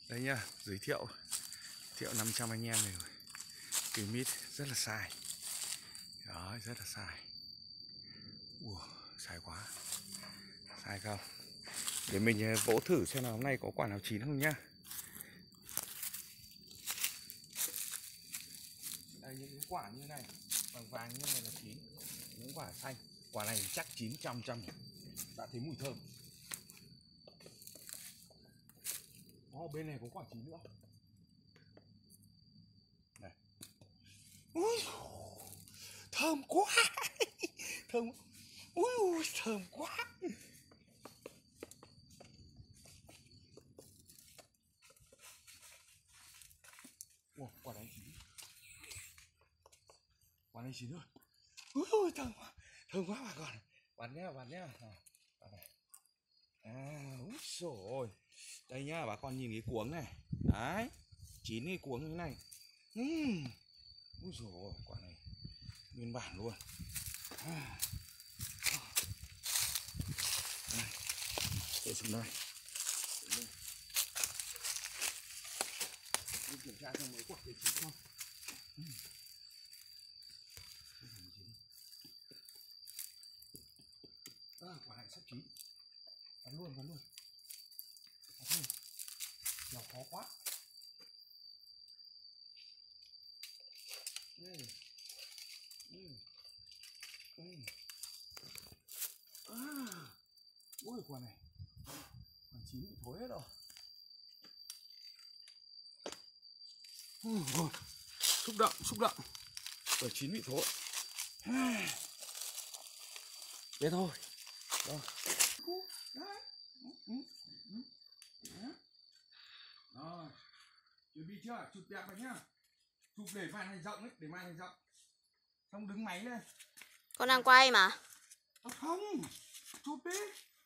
Đây nhá, giới thiệu 500 anh em này rồi. Cái mít rất là sai. Đó, rất là sai. Ủa, sai quá. Sai không? Để mình vỗ thử xem nào hôm nay có quả nào chín không nhá. Đây, những quả như này, vàng vàng như này là chín. Những quả xanh, quả này chắc chín trăm. Đã thấy mùi thơm. Bên này có quả chín nữa. Này. Ui, thơm quá. Thơm. Ui, thơm quá. Quả này chín. Quả này chín rồi. Ui, thơm quá. Thơm quá bà con. Bạn nhá. Bạn này. Úi dồi ôi. Đây nhá, bà con nhìn cái cuống này. Đấy. Chín cái cuống như thế này. Úi dồi ôi, quả này nguyên bản luôn. Đây. Để xuống đây. Mình kiểm tra xem mấy quả để chín không. Quả này sắp chín. Bắn luôn. Nó khó quá. Ui, quả này còn chín bị thối hết rồi. Xúc động. Quả chín bị thối. Thế thôi. Rồi. Rồi. Chuẩn bị chưa? Chụp đẹp vào nhá. Chụp để màn hình rộng ấy, Xong đứng máy lên. Con đang quay mà. Không. Chụp đi.